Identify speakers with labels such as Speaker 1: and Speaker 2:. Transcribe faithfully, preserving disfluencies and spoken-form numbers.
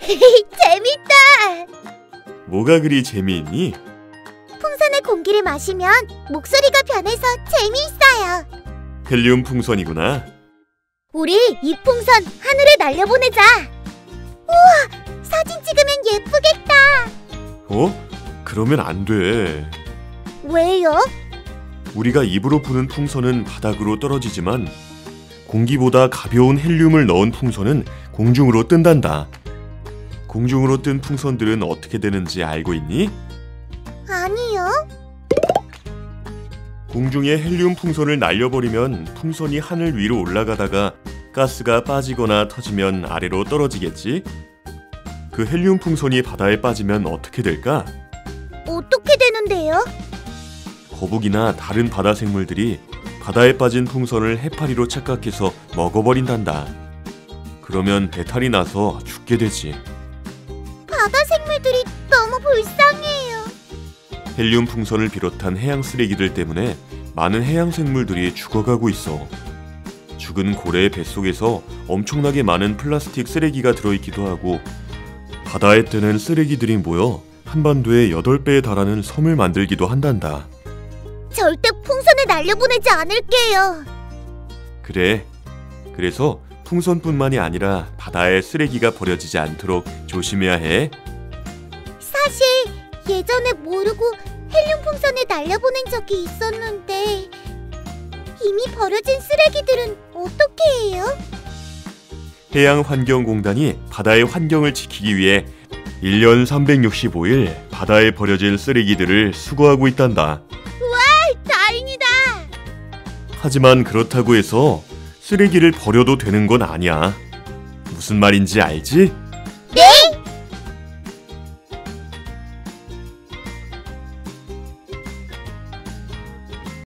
Speaker 1: 재밌다!
Speaker 2: 뭐가 그리 재미있니?
Speaker 1: 풍선의 공기를 마시면 목소리가 변해서 재미있어요.
Speaker 2: 헬륨 풍선이구나.
Speaker 1: 우리 이 풍선 하늘에 날려보내자. 우와! 사진 찍으면 예쁘겠다.
Speaker 2: 어? 그러면 안 돼.
Speaker 1: 왜요?
Speaker 2: 우리가 입으로 부는 풍선은 바닥으로 떨어지지만 공기보다 가벼운 헬륨을 넣은 풍선은 공중으로 뜬단다. 공중으로 뜬 풍선들은 어떻게 되는지 알고 있니?
Speaker 1: 아니요.
Speaker 2: 공중에 헬륨 풍선을 날려버리면 풍선이 하늘 위로 올라가다가 가스가 빠지거나 터지면 아래로 떨어지겠지? 그 헬륨 풍선이 바다에 빠지면 어떻게 될까?
Speaker 1: 어떻게 되는데요?
Speaker 2: 거북이나 다른 바다 생물들이 바다에 빠진 풍선을 해파리로 착각해서 먹어버린단다. 그러면 배탈이 나서 죽게 되지.
Speaker 1: 바다 생물들이 너무 불쌍해요.
Speaker 2: 헬륨 풍선을 비롯한 해양 쓰레기들 때문에 많은 해양 생물들이 죽어가고 있어. 죽은 고래의 뱃속에서 엄청나게 많은 플라스틱 쓰레기가 들어있기도 하고 바다에 뜨는 쓰레기들이 모여 한반도의 여덟 배에 달하는 섬을 만들기도 한단다.
Speaker 1: 절대 풍선을 날려보내지 않을게요.
Speaker 2: 그래. 그래서 풍선뿐만이 아니라 바다에 쓰레기가 버려지지 않도록 조심해야 해.
Speaker 1: 사실 예전에 모르고 헬륨 풍선을 날려보낸 적이 있었는데 이미 버려진 쓰레기들은 어떻게 해요?
Speaker 2: 해양환경공단이 바다의 환경을 지키기 위해 일 년 삼백육십오 일 바다에 버려진 쓰레기들을 수거하고 있단다.
Speaker 1: 우와, 다행이다.
Speaker 2: 하지만 그렇다고 해서 쓰레기를 버려도 되는 건 아니야. 무슨 말인지 알지?